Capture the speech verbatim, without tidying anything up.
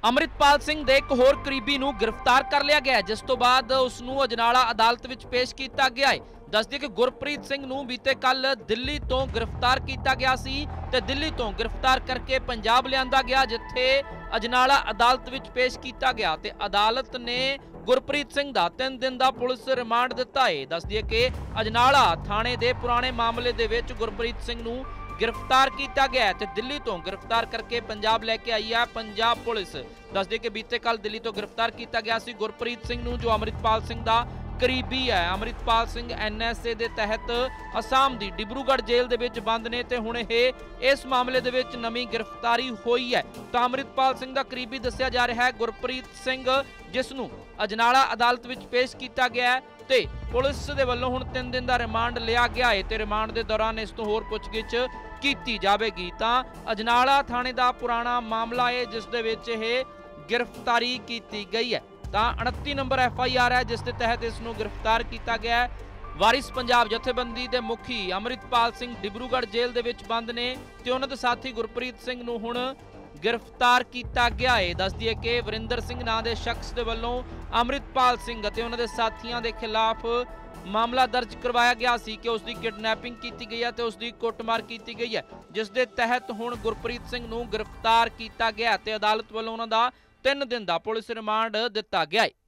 अमृतपाल सिंह ਦੇ ਇੱਕ ਹੋਰ ਕਰੀਬੀ ਨੂੰ ਗ੍ਰਿਫਤਾਰ ਕਰ ਲਿਆ ਗਿਆ ਜਿਸ ਤੋਂ ਬਾਅਦ ਉਸ ਨੂੰ ਅਜਨਾਲਾ ਅਦਾਲਤ ਵਿੱਚ ਪੇਸ਼ ਕੀਤਾ ਗਿਆ ਹੈ। ਦੱਸ ਦਈਏ ਕਿ ਗੁਰਪ੍ਰੀਤ ਸਿੰਘ ਨੂੰ ਬੀਤੇ ਕੱਲ ਦਿੱਲੀ ਤੋਂ ਗ੍ਰਿਫਤਾਰ ਕੀਤਾ ਗਿਆ ਸੀ ਤੇ ਦਿੱਲੀ ਤੋਂ ਗ੍ਰਿਫਤਾਰ ਕਰਕੇ ਪੰਜਾਬ ਲਿਆਂਦਾ ਗਿਆ ਜਿੱਥੇ ਅਜਨਾਲਾ ਅਦਾਲਤ ਵਿੱਚ ਪੇਸ਼ ਕੀਤਾ ਗਿਆ ਤੇ ਅਦਾਲਤ ਨੇ ਗੁਰਪ੍ਰੀਤ ਸਿੰਘ ਦਾ ਤਿੰਨ ਦਿਨ ਦਾ ਪੁਲਿਸ ਰਿਮਾਂਡ ਦਿੱਤਾ ਹੈ। ਦੱਸ ਦਈਏ ਕਿ ਅਜਨਾਲਾ ਥਾਣੇ ਦੇ ਪੁਰਾਣੇ ਮਾਮਲੇ ਦੇ ਵਿੱਚ ਗੁਰਪ੍ਰੀਤ ਸਿੰਘ ਨੂੰ गिरफ्तार किया गया है दिल्ली तो गिरफ्तार करके पंजाब लेके आई है पंजाब पुलिस। दस दे के बीते कल दिल्ली तो गिरफ्तार किया गया सी गुरप्रीत सिंह नूं जो अमृतपाल सिंह दा करीबी है। Amritpal Singh N S A दे तहत असम दी डिब्रूगढ़ जेल दे विच बंद ने ते हुण इह इस मामले दे विच नवीं गिरफ्तारी हुई है। तो अमृतपाल सिंह दा करीबी दस्सिया जा रहा है गुरप्रीत सिंह जिस नूं अजनाला अदालत विच पेश किया गया है ते पुलिस दे वल्लों हुण तीन दिन दा रिमांड लिया गया है ते रिमांड दे दौरान इस तो होर पुछगिछ की जाएगी। तो अजनाला थाने का पुराना मामला है जिस दे विच इह गिरफ्तारी की गई है। तो उनतीस नंबर एफ आई आर है जिस दे तहत इसनूं गिरफ्तार किया गया है। वारिस पंजाब जथेबंदी के मुखी अमृतपाल सिंह डिब्रूगढ़ जेल दे विच बंद ने ते उन्हां दे साथी गुरप्रीत सिंह नूं हुण गिरफ्तार किया गया है। दस दिए कि वरिंदर सिंह नां दे शख्स दे वल्लों अमृतपाल सिंह ते उन्हां दे साथियां दे खिलाफ मामला दर्ज करवाया गया सी कि उसकी किडनैपिंग की गई है तो उसकी कुटमार की गई है जिस दे तहत हुण गुरप्रीत सिंह नूं गिरफ्तार किया गया ते अदालत वल्लों उन्हां दा तीन दिन का पुलिस रिमांड दिता गया है।